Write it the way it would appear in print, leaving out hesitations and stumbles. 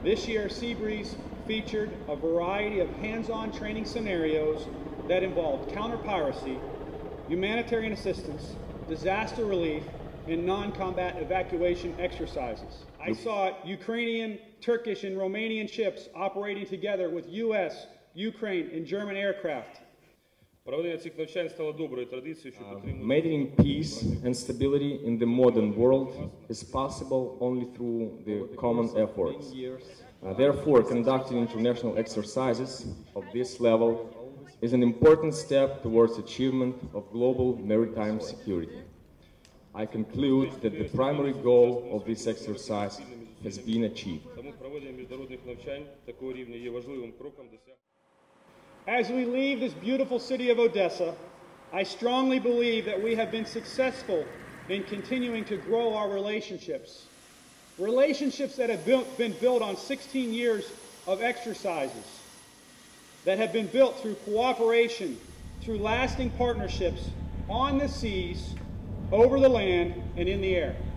This year, Seabreeze featured a variety of hands-on training scenarios that involved counter-piracy, humanitarian assistance, disaster relief, and non-combat evacuation exercises. I saw Ukrainian, Turkish, and Romanian ships operating together with U.S., Ukraine, and German aircraft. Maintaining peace and stability in the modern world is possible only through the common efforts. Therefore, conducting international exercises of this level is an important step towards achievement of global maritime security. I conclude that the primary goal of this exercise has been achieved. As we leave this beautiful city of Odessa, I strongly believe that we have been successful in continuing to grow our relationships. Relationships that have been built on 16 years of exercises, that have been built through cooperation, through lasting partnerships on the seas, over the land, and in the air.